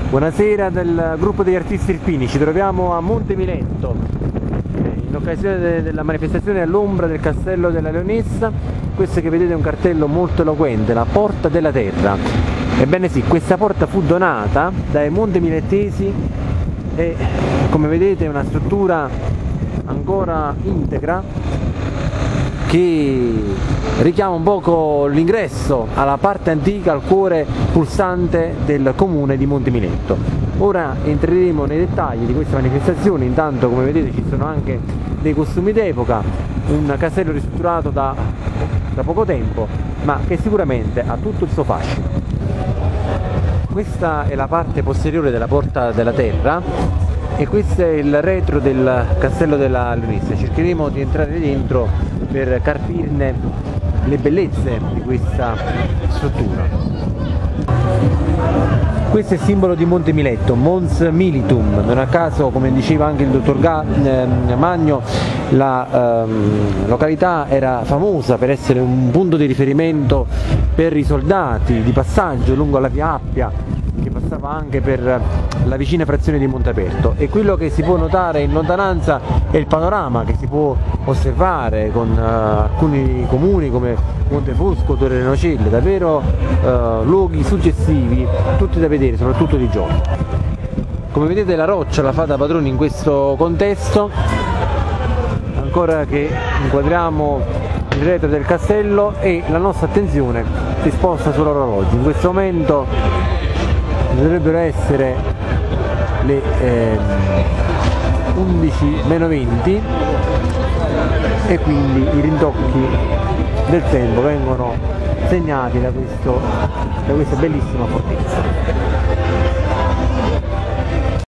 Buonasera del gruppo degli artisti irpini, ci troviamo a Monte Miletto in occasione della manifestazione all'ombra del castello della Leonessa. Questo che vedete è un cartello molto eloquente, la Porta della Terra. Ebbene sì, questa porta fu donata dai montemilettesi e come vedete è una struttura ancora integra che richiama un poco l'ingresso alla parte antica, al cuore pulsante del comune di Monte Miletto. Ora entreremo nei dettagli di questa manifestazione. Intanto, come vedete, ci sono anche dei costumi d'epoca, un castello ristrutturato da poco tempo, ma che sicuramente ha tutto il suo fascino. Questa è la parte posteriore della Porta della Terra e questo è il retro del castello della Leonessa. Cercheremo di entrare dentro per carpirne le bellezze di questa struttura. Questo è il simbolo di Monte Miletto, Mons Militum. Non a caso, come diceva anche il dottor Magno, la località era famosa per essere un punto di riferimento per i soldati di passaggio lungo la via Appia, che passava anche per la vicina frazione di Montaperto, e quello che si può notare in lontananza è il panorama che si può osservare con alcuni comuni come Montefosco, Torre Nocelle, davvero luoghi suggestivi, tutti da vedere, soprattutto di giorno. Come vedete la roccia la fa da padrone in questo contesto. Ancora che inquadriamo il retro del castello e la nostra attenzione si sposta sull'orologio. In questo momento dovrebbero essere le 11:20 e quindi i rintocchi del tempo vengono segnati da questa bellissima fortezza.